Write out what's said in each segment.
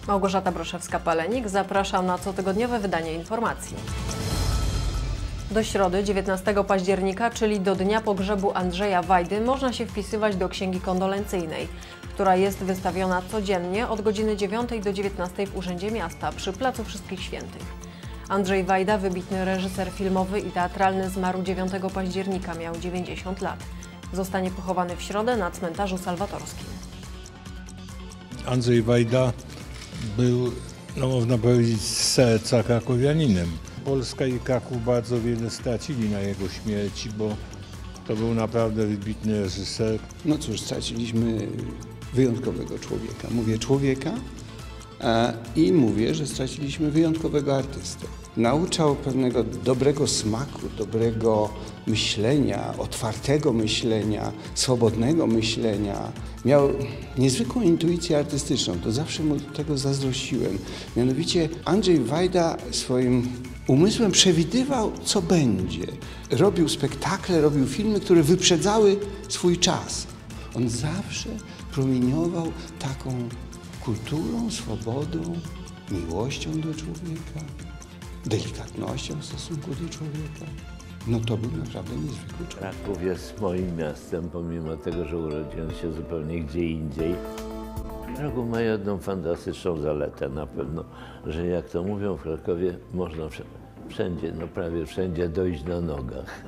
Małgorzata Broszewska-Palenik, zapraszam na cotygodniowe wydanie informacji. Do środy 19 października, czyli do dnia pogrzebu Andrzeja Wajdy, można się wpisywać do księgi kondolencyjnej, która jest wystawiona codziennie od godziny 9 do 19 w Urzędzie Miasta przy Placu Wszystkich Świętych. Andrzej Wajda, wybitny reżyser filmowy i teatralny, zmarł 9 października, miał 90 lat. Zostanie pochowany w środę na cmentarzu salwatorskim. Andrzej Wajda był, można powiedzieć, z serca krakowianinem. Polska i Kraków bardzo wiele stracili na jego śmierci, bo to był naprawdę wybitny reżyser. No cóż, straciliśmy wyjątkowego człowieka. Mówię człowieka i mówię, że straciliśmy wyjątkowego artystę. Nauczał pewnego dobrego smaku, dobrego myślenia, otwartego myślenia, swobodnego myślenia. Miał niezwykłą intuicję artystyczną, to zawsze mu tego zazdrościłem. Mianowicie Andrzej Wajda swoim umysłem przewidywał, co będzie. Robił spektakle, robił filmy, które wyprzedzały swój czas. On zawsze promieniował taką kulturą, swobodą, miłością do człowieka, delikatnością w stosunku do człowieka. No to był naprawdę niezwykły człowiek. Kraków jest moim miastem, pomimo tego, że urodziłem się zupełnie gdzie indziej. Kraków ma jedną fantastyczną zaletę na pewno, że jak to mówią w Krakowie, można wszędzie, no prawie wszędzie dojść na nogach.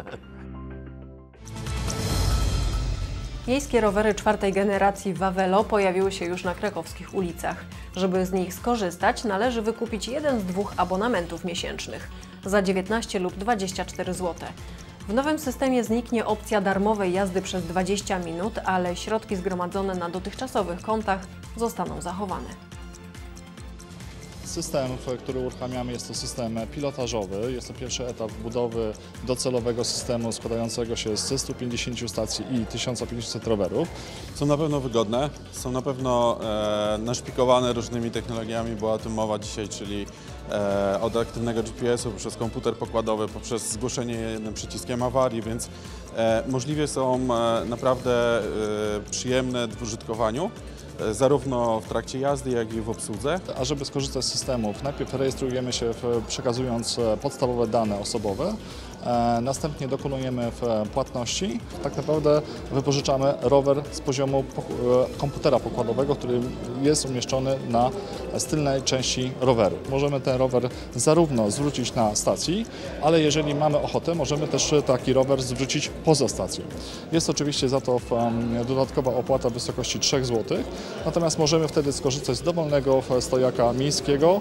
Miejskie rowery czwartej generacji Wawelo pojawiły się już na krakowskich ulicach. Żeby z nich skorzystać, należy wykupić jeden z 2 abonamentów miesięcznych za 19 lub 24 zł. W nowym systemie zniknie opcja darmowej jazdy przez 20 minut, ale środki zgromadzone na dotychczasowych kontach zostaną zachowane. System, który uruchamiamy, jest to system pilotażowy. Jest to pierwszy etap budowy docelowego systemu składającego się z 150 stacji i 1500 rowerów. Są na pewno wygodne, są na pewno naszpikowane różnymi technologiami, była o tym mowa dzisiaj, czyli od aktywnego GPS-u poprzez komputer pokładowy, poprzez zgłoszenie jednym przyciskiem awarii, więc możliwie są naprawdę przyjemne w użytkowaniu, zarówno w trakcie jazdy, jak i w obsłudze. A żeby skorzystać z systemów, najpierw rejestrujemy się przekazując podstawowe dane osobowe, następnie dokonujemy płatności. Tak naprawdę wypożyczamy rower z poziomu komputera pokładowego, który jest umieszczony na tylnej części roweru. Możemy ten rower zarówno zwrócić na stacji, ale jeżeli mamy ochotę, możemy też taki rower zwrócić poza stacją. Jest oczywiście za to dodatkowa opłata w wysokości 3 zł, natomiast możemy wtedy skorzystać z dowolnego stojaka miejskiego.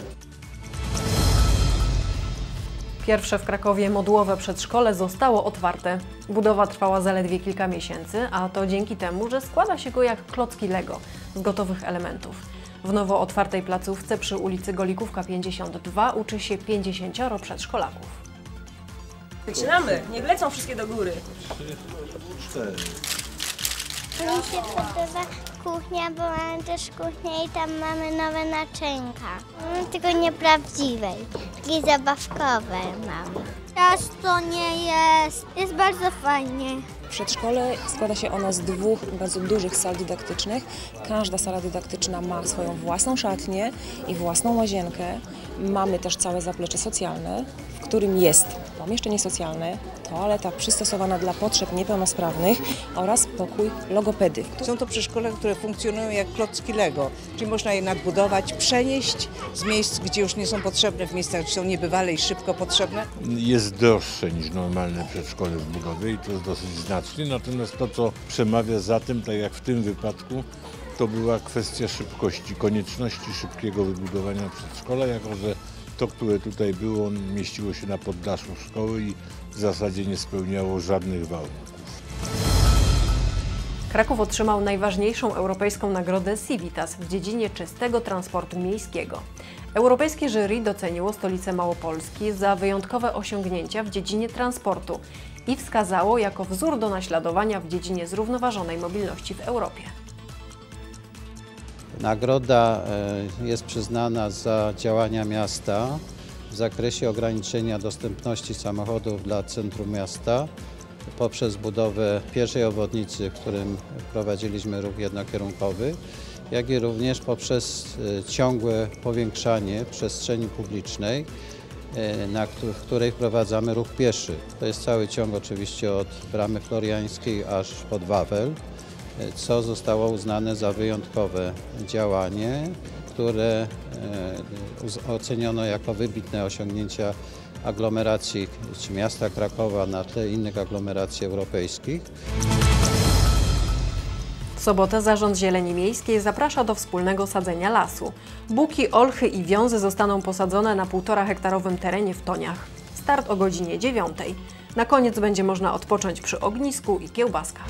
Pierwsze w Krakowie modułowe przedszkole zostało otwarte. Budowa trwała zaledwie kilka miesięcy, a to dzięki temu, że składa się go jak klocki Lego z gotowych elementów. W nowo otwartej placówce przy ulicy Golikówka 52 uczy się 50 przedszkolaków. Zaczynamy! Niech lecą wszystkie do góry. 3, 4. Mi się podoba kuchnia, bo mamy też kuchnię i tam mamy nowe naczynka. Tylko nieprawdziwej, takiej zabawkowej mamy. Ciasto nie jest, jest bardzo fajnie. Przedszkole składa się ono z 2 bardzo dużych sal dydaktycznych. Każda sala dydaktyczna ma swoją własną szatnię i własną łazienkę. Mamy też całe zaplecze socjalne, w którym jest pomieszczenie socjalne, toaleta przystosowana dla potrzeb niepełnosprawnych oraz pokój logopedy. Są to przedszkola, które funkcjonują jak klocki Lego, czyli można je nadbudować, przenieść z miejsc, gdzie już nie są potrzebne, w miejscach, gdzie są niebywale i szybko potrzebne. Jest droższe niż normalne przedszkole w budowie i to jest dosyć znacznie, natomiast to, co przemawia za tym, tak jak w tym wypadku, to była kwestia szybkości, konieczności szybkiego wybudowania przedszkola, jako że to, które tutaj było, mieściło się na poddaszu szkoły i w zasadzie nie spełniało żadnych warunków. Kraków otrzymał najważniejszą europejską nagrodę Civitas w dziedzinie czystego transportu miejskiego. Europejskie jury doceniło stolicę Małopolski za wyjątkowe osiągnięcia w dziedzinie transportu i wskazało jako wzór do naśladowania w dziedzinie zrównoważonej mobilności w Europie. Nagroda jest przyznana za działania miasta w zakresie ograniczenia dostępności samochodów dla centrum miasta poprzez budowę pierwszej obwodnicy, w którym wprowadziliśmy ruch jednokierunkowy jak i również poprzez ciągłe powiększanie przestrzeni publicznej, w której wprowadzamy ruch pieszy. To jest cały ciąg oczywiście od Bramy Floriańskiej aż pod Wawel, co zostało uznane za wyjątkowe działanie, które oceniono jako wybitne osiągnięcia aglomeracji czy miasta Krakowa na tle innych aglomeracji europejskich. W sobotę Zarząd Zieleni Miejskiej zaprasza do wspólnego sadzenia lasu. Buki, olchy i wiązy zostaną posadzone na 1,5-hektarowym terenie w Toniach. Start o godzinie 9. Na koniec będzie można odpocząć przy ognisku i kiełbaskach.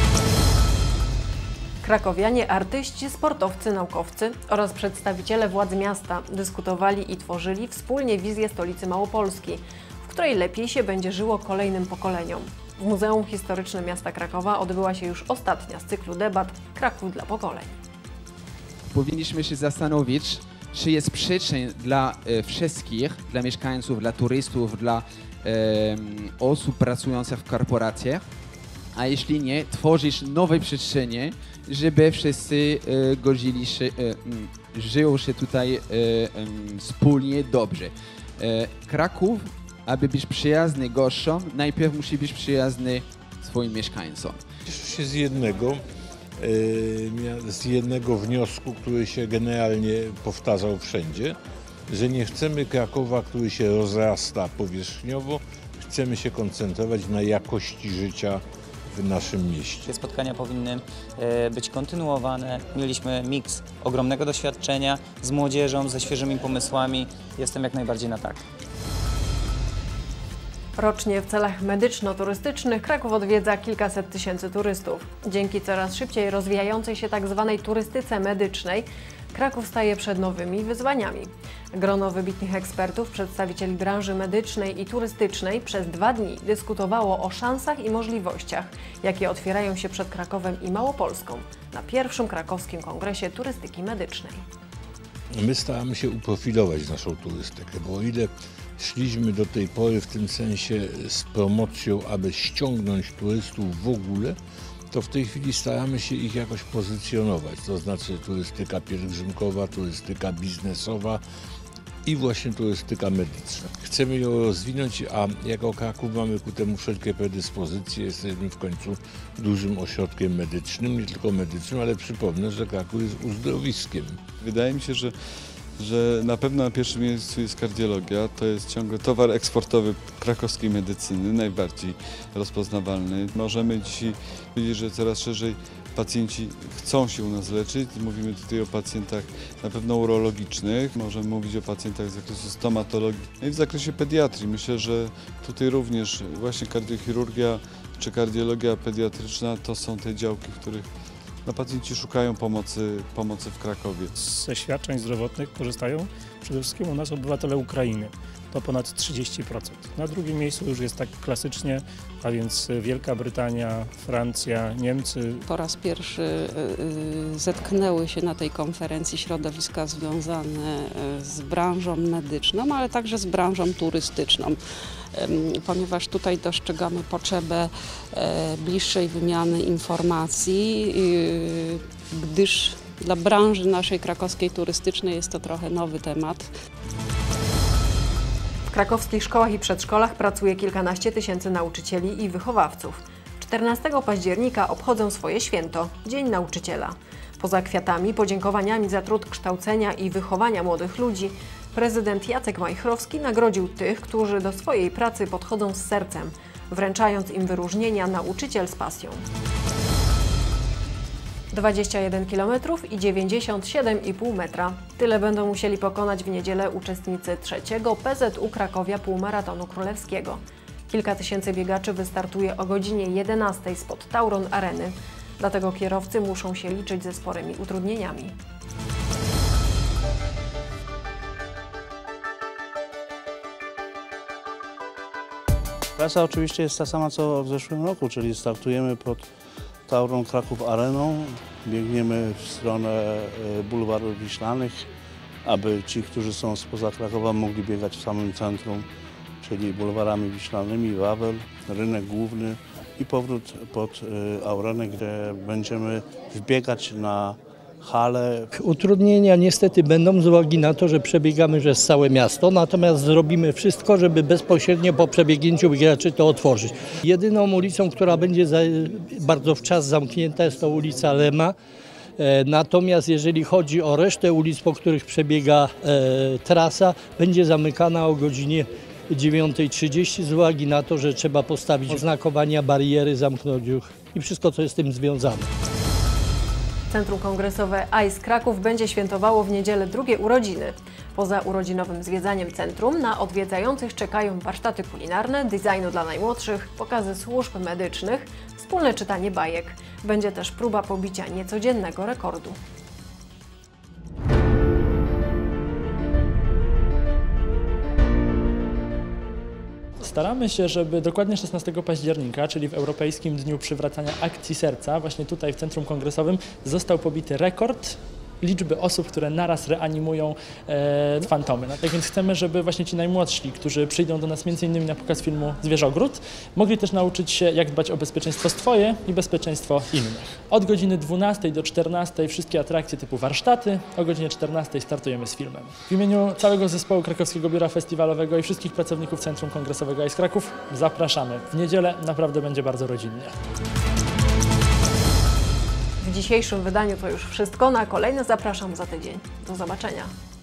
Krakowianie, artyści, sportowcy, naukowcy oraz przedstawiciele władz miasta dyskutowali i tworzyli wspólnie wizję stolicy Małopolski, w której lepiej się będzie żyło kolejnym pokoleniom. W Muzeum Historycznym Miasta Krakowa odbyła się już ostatnia z cyklu debat Kraków dla pokoleń. Powinniśmy się zastanowić, czy jest przyczyn dla wszystkich, dla mieszkańców, dla turystów, dla osób pracujących w korporacjach, a jeśli nie, tworzyć nowe przyczyny, żeby wszyscy żyło się tutaj wspólnie dobrze. Kraków, aby być przyjazny gościom, najpierw musi być przyjazny swoim mieszkańcom. Cieszę się z jednego wniosku, który się generalnie powtarzał wszędzie, że nie chcemy Krakowa, który się rozrasta powierzchniowo, chcemy się koncentrować na jakości życia w naszym mieście. Te spotkania powinny być kontynuowane. Mieliśmy miks ogromnego doświadczenia z młodzieżą, ze świeżymi pomysłami. Jestem jak najbardziej na tak. Rocznie w celach medyczno-turystycznych Kraków odwiedza kilkaset tysięcy turystów. Dzięki coraz szybciej rozwijającej się tzw. turystyce medycznej Kraków staje przed nowymi wyzwaniami. Grono wybitnych ekspertów, przedstawicieli branży medycznej i turystycznej przez 2 dni dyskutowało o szansach i możliwościach, jakie otwierają się przed Krakowem i Małopolską na pierwszym krakowskim kongresie turystyki medycznej. My staramy się uprofilować naszą turystykę, bo o ile szliśmy do tej pory w tym sensie z promocją, aby ściągnąć turystów w ogóle, to w tej chwili staramy się ich jakoś pozycjonować, to znaczy turystyka pielgrzymkowa, turystyka biznesowa i właśnie turystyka medyczna. Chcemy ją rozwinąć, a jako Kraków mamy ku temu wszelkie predyspozycje. Jesteśmy w końcu dużym ośrodkiem medycznym, nie tylko medycznym, ale przypomnę, że Kraków jest uzdrowiskiem. Wydaje mi się, że na pewno na pierwszym miejscu jest kardiologia. To jest ciągle towar eksportowy krakowskiej medycyny, najbardziej rozpoznawalny. Możemy dzisiaj powiedzieć, że coraz szerzej pacjenci chcą się u nas leczyć. Mówimy tutaj o pacjentach na pewno urologicznych, możemy mówić o pacjentach z zakresu stomatologii i w zakresie pediatrii. Myślę, że tutaj również właśnie kardiochirurgia czy kardiologia pediatryczna to są te działki, w których pacjenci szukają pomocy w Krakowie. Ze świadczeń zdrowotnych korzystają przede wszystkim u nas obywatele Ukrainy. To ponad 30%. Na drugim miejscu już jest tak klasycznie, a więc Wielka Brytania, Francja, Niemcy. Po raz pierwszy zetknęły się na tej konferencji środowiska związane z branżą medyczną, ale także z branżą turystyczną, ponieważ tutaj dostrzegamy potrzebę bliższej wymiany informacji, gdyż dla branży naszej krakowskiej turystycznej jest to trochę nowy temat. W krakowskich szkołach i przedszkolach pracuje kilkanaście tysięcy nauczycieli i wychowawców. 14 października obchodzą swoje święto – Dzień Nauczyciela. Poza kwiatami, podziękowaniami za trud kształcenia i wychowania młodych ludzi, prezydent Jacek Majchrowski nagrodził tych, którzy do swojej pracy podchodzą z sercem, wręczając im wyróżnienia Nauczyciel z pasją. 21 km i 97,5 metra. Tyle będą musieli pokonać w niedzielę uczestnicy 3. PZU Krakowia Półmaratonu Królewskiego. Kilka tysięcy biegaczy wystartuje o godzinie 11 spod Tauron Areny. Dlatego kierowcy muszą się liczyć ze sporymi utrudnieniami. Trasa oczywiście jest ta sama co w zeszłym roku, czyli startujemy pod Tauron Kraków Areną, biegniemy w stronę bulwarów Wiślanych, aby ci, którzy są spoza Krakowa, mogli biegać w samym centrum, czyli bulwarami Wiślanymi, Wawel, Rynek Główny i powrót pod Aurenę, gdzie będziemy wbiegać na hale. Utrudnienia niestety będą z uwagi na to, że przebiegamy przez całe miasto, natomiast zrobimy wszystko, żeby bezpośrednio po przebiegnięciu biegaczy to otworzyć. Jedyną ulicą, która będzie bardzo wczas zamknięta, jest to ulica Lema. Natomiast jeżeli chodzi o resztę ulic, po których przebiega trasa, będzie zamykana o godzinie 9:30 z uwagi na to, że trzeba postawić oznakowania, bariery, zamknąć ruch i wszystko, co jest z tym związane. Centrum Kongresowe ICE Kraków będzie świętowało w niedzielę drugie urodziny. Poza urodzinowym zwiedzaniem centrum na odwiedzających czekają warsztaty kulinarne, designu dla najmłodszych, pokazy służb medycznych, wspólne czytanie bajek. Będzie też próba pobicia niecodziennego rekordu. Staramy się, żeby dokładnie 16 października, czyli w Europejskim Dniu Przywracania Akcji Serca, właśnie tutaj w Centrum Kongresowym został pobity rekord liczby osób, które naraz reanimują fantomy. Tak więc chcemy, żeby właśnie ci najmłodsi, którzy przyjdą do nas m.in. na pokaz filmu Zwierzogród, mogli też nauczyć się, jak dbać o bezpieczeństwo swoje i bezpieczeństwo innych. Od godziny 12 do 14 wszystkie atrakcje typu warsztaty, o godzinie 14 startujemy z filmem. W imieniu całego zespołu Krakowskiego Biura Festiwalowego i wszystkich pracowników Centrum Kongresowego ICE Kraków zapraszamy. W niedzielę naprawdę będzie bardzo rodzinnie. W dzisiejszym wydaniu to już wszystko. Na kolejne zapraszam za tydzień. Do zobaczenia.